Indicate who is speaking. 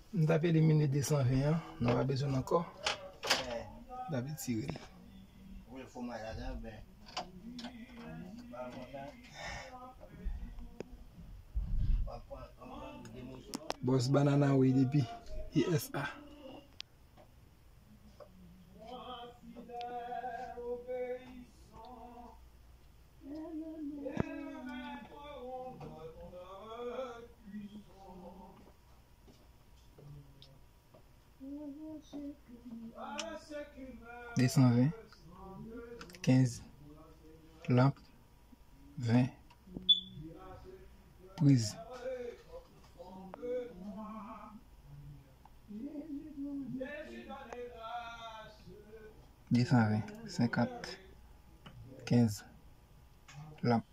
Speaker 1: Nous avons éliminé 220, on aura besoin encore. David Cyril. Boss Banana oui depuis ISA. Deux 15 lampe 20 prise 220 50 15 lampe.